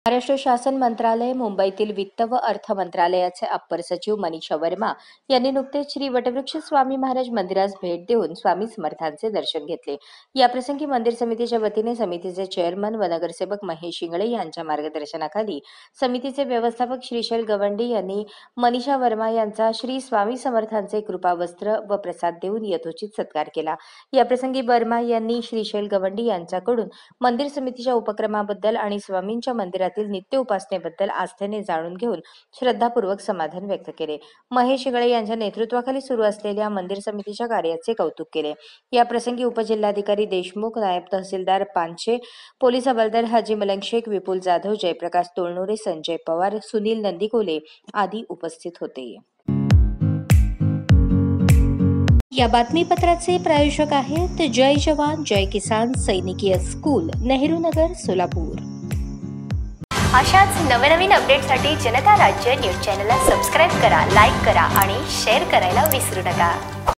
महाराष्ट्र शासन मंत्रालय मुंबईतील वित्त व अर्थ मंत्रालयाचे अप्पर सचिव मनीषा वर्मा यांनी नुकतेच श्री वटवृक्ष स्वामी महाराज मंदिरास भेट देऊन स्वामी समर्थांचे दर्शन घेतले। याप्रसंगी मंदिर समितीच्या वतीने समितीचे चेअरमन व नगरसेवक महेश शिंगळे यांच्या मार्गदर्शनाखाली समितीचे व्यवस्थापक श्रीशैल गवंडी यांनी मनीषा वर्मा यांचा श्री स्वामी समर्थांचे कृपावस्त्र व प्रसाद देऊन यथोचित सत्कार केला। याप्रसंगी वर्मा यांनी श्रीशैल गवंडी यांच्याकडून मंदिर समितीच्या उपक्रमाबद्दल आणि स्वामींच्या मंदिरात नित्य उपासनेबद्दल आस्थेने जाणून घेऊन श्रद्धापूर्वक समाधान व्यक्त केले। महेश शिंगळे यांच्या नेतृत्वाखाली सुरू असलेल्या मंदिर समितीच्या कार्याचे कौतुक केले। या प्रसंगी उपजिल्हाधिकारी देशमुख, नायब तहसीलदार पानशे, पोलीस हवालदार हाजी मलंग शेख, विपुल जाधव, जयप्रकाश तोळनोरे, संजय पवार, सुनील नंदीकोले आदी उपस्थित होते। या बातमीपत्राचे प्रायोजक आहेत जय जवान जय किसान सैनिकीय स्कूल, नेहरू नगर, सोलापूर। अशाच नवनवीन अपडेटसाठी जनता राज्य न्यूज चॅनलला सबस्क्राईब करा, लाईक करा आणि शेअर करायला विसरू नका।